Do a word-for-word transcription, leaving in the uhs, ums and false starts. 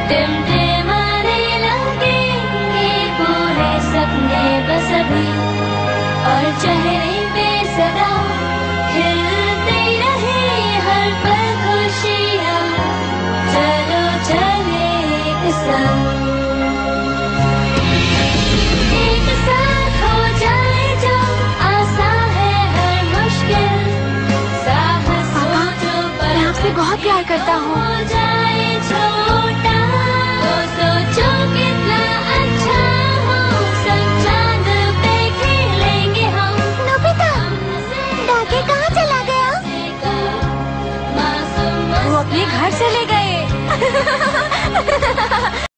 टिमटिमाने लगेंगे पूरे सपने बस अभी, और चेहरे पे सदा खिलती रहे हर पल खुशियाँ। चलो चले एक संग, एक साथ हो जाए जो आसान है हर मुश्किल, साहस हो जो पर मैं आपसे बहुत प्यार करता हूँ। हो जाए छोटा, तो सोचो कितना अच्छा हो, सब चांद पे खेलेंगे हम। नोबिता, डाके कहाँ चला गया? मासूम वो अपने घर चले गए।